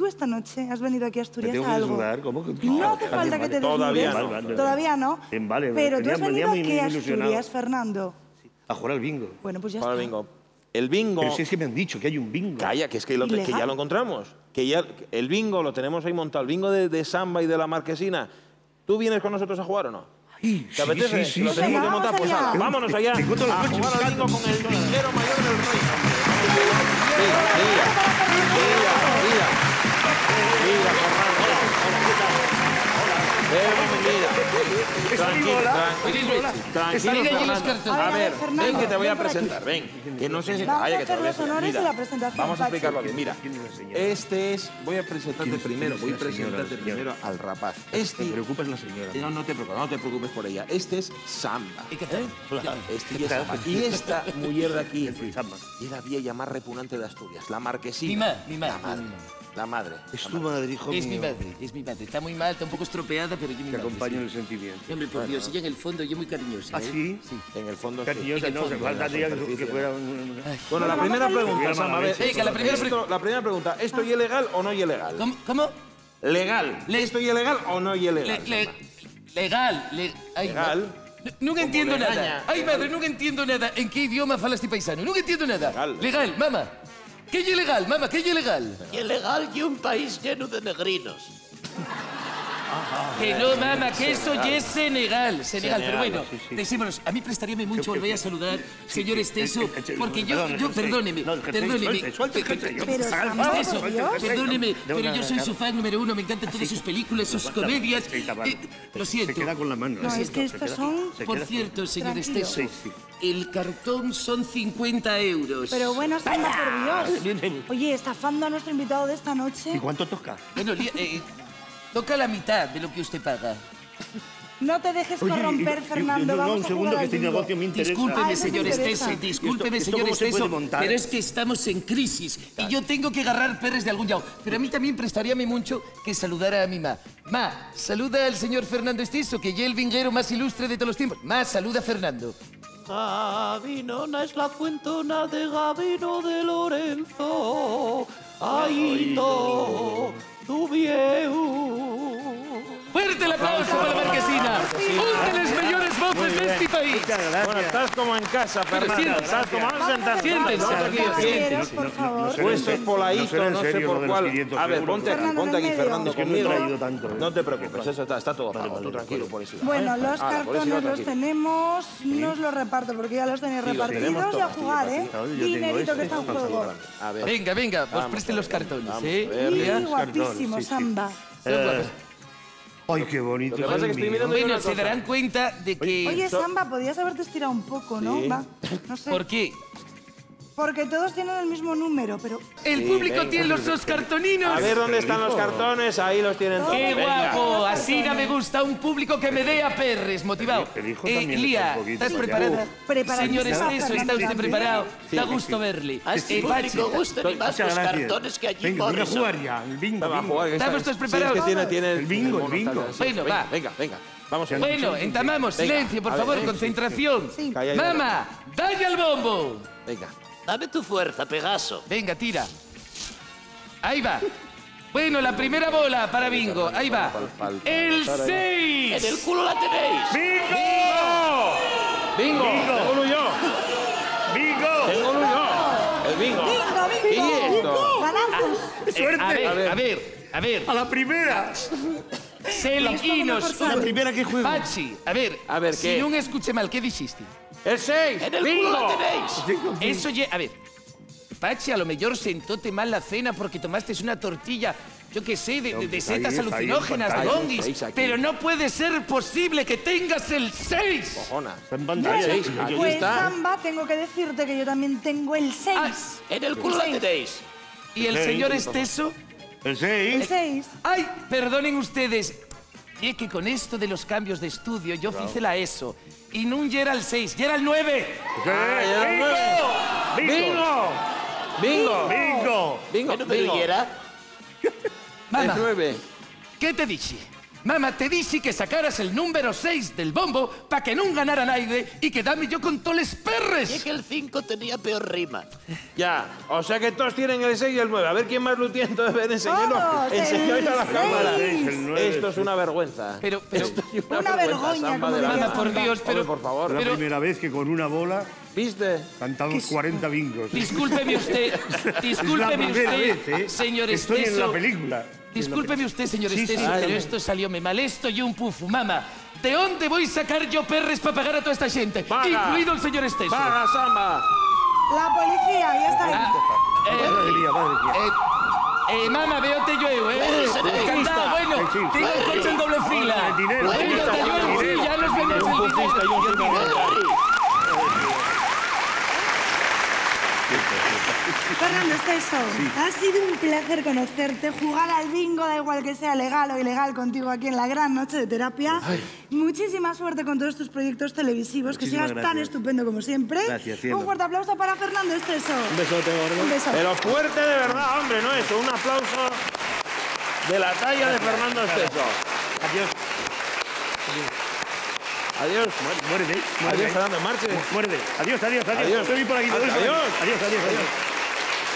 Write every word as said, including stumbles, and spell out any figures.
¿tú esta noche has venido aquí a Asturias tengo a que algo? desnudar, ¿cómo que- No No, hace falta que te Todavía desnudes. no. Vale, vale. Todavía no. Bien, vale, Pero tú venía- has venido venía muy aquí a ilusionado. Asturias, Fernando. A jugar al bingo. Bueno, pues ya Para está. el bingo. El bingo... Pero si es que me han dicho que hay un bingo. Calla, que es que, lo- que ¿Ilegal? ya lo encontramos. Que ya el bingo lo tenemos ahí montado. El bingo de, de Samba y de la Marquesina. ¿Tú vienes con nosotros a jugar o no? Ay, ¿Te apetece? Sí, sí, Lo sí. tenemos que Venga, montar. vamos Pues allá. ala, vámonos allá Te encuentro los a coches jugar al bingo chocando. con el vinguero mayor del reino. Mira, mira, mira, mira, mira, Fernando. Eh, mira. Tranquilo, tranquilo, tranquilo, Mira allí los Fernando. cartones. A ver, Fernando, ven que te voy a ven por aquí. presentar, ven. Que no sé si... Vamos Calla, a que te hacer voy a los honores Mira, de la presentación, vamos a Pachi. explicarlo bien. Mira, ¿Quién es la señora? este es... Voy a presentarte ¿Quién es- primero, quién voy a es la señora, presentarte la señora? primero al rapaz. Te Este... preocupa es la señora. No, no te preocupes, no te preocupes por ella. Este es Samba. ¿Y qué tal? Este es Samba. Y esta mujer de aquí Sí, Samba. es la vieja más repugnante de Asturias, la marquesina. Mi ma, mi ma. La madre. La madre. Es la tu madre. madre, hijo Es mi mío. madre, es mi madre. Está muy mal, está un poco estropeada, pero yo mi Te madre. acompaño en el sí. sentimiento. Hombre, por Dios, ella en el fondo, yo muy cariñosa. ¿Ah, ¿eh? sí? Sí. En el fondo sí. Cariñosa, En el no, se fondo, falta en la tía que, superficie, que fuera un... Bueno, la Bueno, primera vamos al pregunta, lío. Samba, a ver, Venga, la primera esto- la primera pregunta, ¿esto es ilegal o no es ilegal? ¿Cómo? ¿Cómo? Legal. Le- ¿Esto es ilegal o no es ilegal? Le- le- legal. Le, ay, Legal. ma- No, no entiendo legaña, nada. Ay, legal. madre, no entiendo nada. ¿En qué idioma fala este paisano? No entiendo nada. Legal. Legal, mamá. ¿Qué es ilegal, mamá? ¿Qué es ilegal? Y ilegal y un país lleno de negrinos. Que no, mamá, que eso ya es Senegal. Senegal, pero bueno, sí, sí. decímonos, a mí prestaríame mucho volver a saludar, señor Esteso, eh, eh, porque yo, perdón, yo, jersey. perdóneme, No, el jersey, perdóneme. suelte, suelte el jersey. Pero, Salga, Samba, Esteso, por Dios. perdóneme, No, pero no, yo soy no, su fan número uno, me encantan todas sus películas, sus comedias. Sí, está mal. Eh, Lo siento. Se queda con la mano. No, ¿eh? es que Se estos queda- son... se Por queda- cierto, señor Tranquilo. Esteso, Sí, sí. el cartón son cincuenta euros. Pero bueno, Samba, por Dios. Oye, estafando a nuestro invitado de esta ¿Y noche. cuánto toca? Bueno, li- eh, toca la mitad de lo que usted paga. No te dejes Oye, corromper, y- y- Fernando. no, Vamos un a segundo, jugar que al este bingo. negocio me interesa. Discúlpeme, Ah, eso me señor interesa. Esteso, discúlpeme, ¿Esto- esto señor cómo se puede Esteso, montar? pero es que estamos en crisis y yo tengo que agarrar perres de algún lado. Pero a mí también prestaríame mucho que saludara a mi ma. Ma, saluda al señor Fernando Esteso, que ya es el vinguero más ilustre de todos los tiempos. Ma, saluda a Fernando. Gavinona es la fuentona de Gavino de Lorenzo. Aito, tu viejo. ¡Fuerte el aplauso para la marquesina! ¡Una de las mejores voces de este país! Muchas gracias. Bueno, estás como en casa, Fernando. siéntese. Estás como... Vamos a sentarnos. Siéntense, Vamos aquí, caballeros, siéntense. por favor. será- Puestos no poladito, será en no sé serio lo por de los cuál. quinientos A ver, euros. ponte aquí, Fernando, ponte en aquí, medio. Fernando, Es que no he conmigo. traído tanto, ¿eh? No te preocupes, eso está, está todo Vale, pagado. vale, Tú de tranquilo acuerdo. por eso. Bueno, los Ahora, por eso cartones iba los tranquilo. tenemos, no os los reparto porque ya los tenéis Sí, los tenemos repartidos y a todos, sí, jugar, ¿eh? repartidos. Yo tengo Dinerito este. que está en juego. A ver. Venga, venga, vos Vamos presten a los ver, cartones, vamos ¿eh? a ver. Y Mira, guapísimo, sí, sí. Samba. son guapos. Ay, qué bonito. Lo que pasa es que es el estoy mío. mirando- Bueno, una se cosa. darán cuenta de que... Oye, Samba, podías haberte estirado un poco, ¿no? Sí. Va, no sé. ¿Por qué? Porque todos tienen el mismo número, pero... El Sí, público venga. tiene los dos cartoninos. A ver dónde están los cartones, ahí los tienen todos. ¡Qué Venga. guapo! Así no me gusta un público que me dé a perres, motivado. El hijo Eh, también Lía, está un poquito ¿estás ya. preparada? Uf, preparadísima, Señor Esteso, ¿está Fernando, usted también. preparado? Sí, da sí, gusto sí. verle. A este Eh, Pachi, público gustan y más Muchas los gracias. cartones que allí Venga, voy a Morrison. jugar ya. El bingo, Vamos a bingo. jugar. que ¿Estamos está- todos preparados? Sí, es que tiene, tiene El bingo, el mono bingo. está- sí, Bueno, venga, va. Venga, venga. Vamos a Bueno, entamamos. Venga, Silencio, por a ver, favor, eh. concentración. Sí. Calla ahí, Mamá, dale al bombo. Venga. Dame tu fuerza, Pegaso. Venga, tira. Ahí va. Bueno, la primera bola para bingo. Ahí va. El En seis. el culo la tenéis. ¡Bingo! Tengo uno yo. ¡Bingo! Tengo uno yo. El bingo. ¡Bingo, bingo! ¿Y esto? ¡Ganamos! ¡Suerte! A ver, A ver. a ver, a ver. ¡A la primera! Celiquinos. La primera que juego. Pachi, a ver. A ver, si ¿qué? no escuché mal, ¿qué dijiste? El seis. En el bingo. culo la tenéis. Eso ya... A ver. Pachi, a lo mejor sentóte mal la cena porque tomaste una tortilla, yo qué sé, de, de- de Está ahí, setas está ahí, alucinógenas, de está ahí, bongis. seis aquí. Pero no puede ser posible que tengas el seis. Cojona. Está en pantalla. seis, ¿eh? aquí Pues, está. Samba, tengo que decirte que yo también tengo el Ah, seis. En el culo la tenéis. y el seis. señor Esteso... El El seis. seis. ¡Ay! Perdonen ustedes. Y es que con esto de los cambios de estudio yo hice la ESO. Y no ya era el seis, ya era el nueve. Ah, ya era el nueve. ¡Bingo! Bingo. ¡Bingo! Bingo. ¿Qué número Bingo. era? El Mamá, nueve. ¿qué te dije? Mama, te dixi que sacaras el número seis del bombo pa que non ganara naide e quedame yo con toles perres. Y es que el cinco tenía peor rima. Ya, o sea que todos tienen el seis y el nueve. A ver quién más lo tiene. Entonces, ven, enséñalo. Todos, el Enséñalo a la seis. cámara. El nueve, Esto es una vergüenza. Pero, pero, Esto es Una vergüenza, Samba como de la diría Mama, por Samba. Dios, pero... Hombre, por favor. La pero- primera vez que con una bola ¿Viste? cantamos cuarenta bingos. Discúlpeme usted, Es la discúlpeme primera usted, vez, ¿eh? señor Estoy en Esteso. la película. Discúlpeme usted, señor Sí, sí. Esteso, Ay, pero ay. esto salióme mal. Esto y un pufu, mama. ¿De dónde voy a sacar yo perres para pagar a toda esta gente? Paga. Incluido el señor Esteso. ¡Paga, Samba! La policía, ya está ahí. Ah, Madre mía, madre mía. eh, eh, mama, veo te yo, eh. Encantado, bueno, Sí, sí. tengo el coche en doble fila. El dinero, el Venga, dinero, te ayudo, el sí, dinero. ya nos vemos Un el putista y un criminal. Fernando Esteso, ha sido un placer conocerte, jugar al bingo, da igual que sea legal o ilegal, contigo aquí en la gran noche de terapia. Muchísima suerte con todos tus proyectos televisivos, que Muchísimas sigas tan gracias. estupendo como siempre. Gracias, cielo. Un fuerte aplauso para Fernando Esteso. Un besote, gordo. Un beso. Pero fuerte de verdad, hombre, no eso. Un aplauso de la talla de Fernando Esteso. Adiós. Adiós. Muérete, muérete. Adiós, Fernando, marche. Muérete. Adiós, adiós, adiós. Adiós. Estoy por aquí. Adiós. Adiós, adiós, adiós.